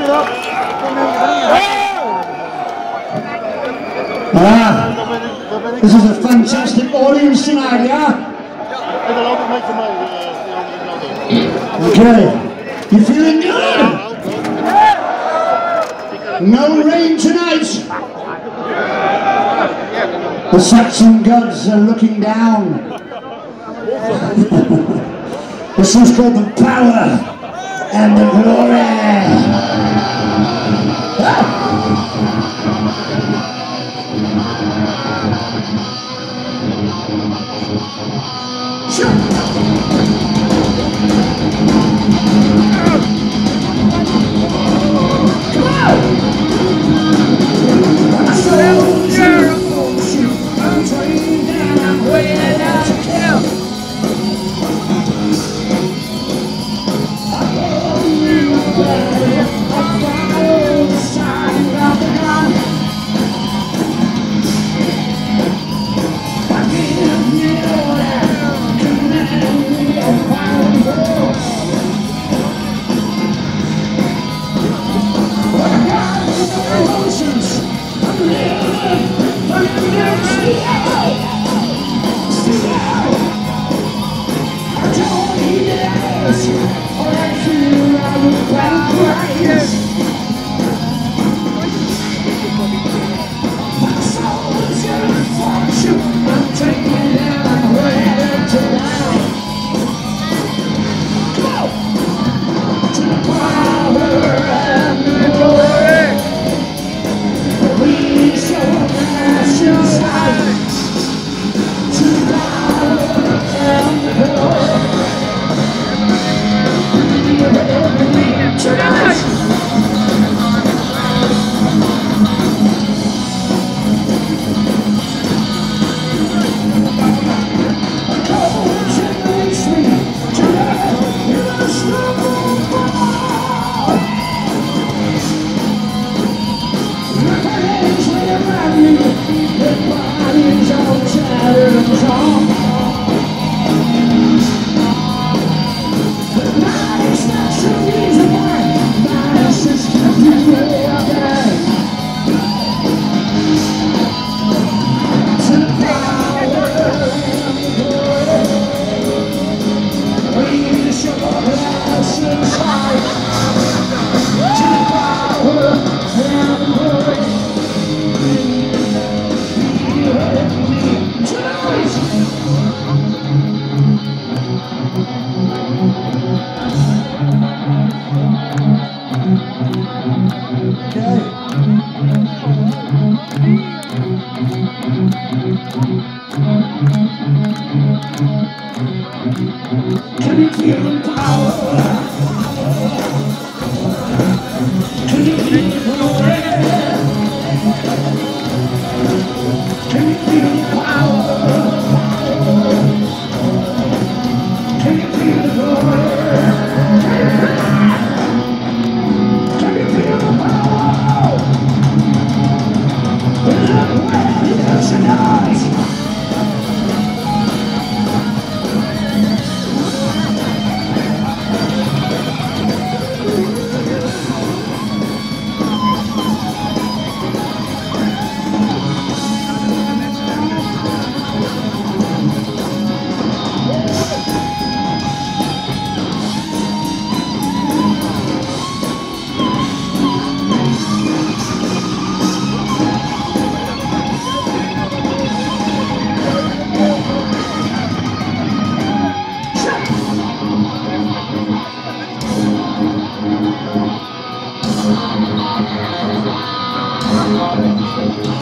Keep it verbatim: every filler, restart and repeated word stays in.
Ah, this is a fantastic audience tonight, yeah? Okay, you feeling good? No rain tonight. The Saxon gods are looking down. This is called the power and the glory. Ah. Can you feel the power? Can you feel the glory? Can you feel the power? Can you feel the glory? Can you feel the power? Look where it is tonight. Thank you.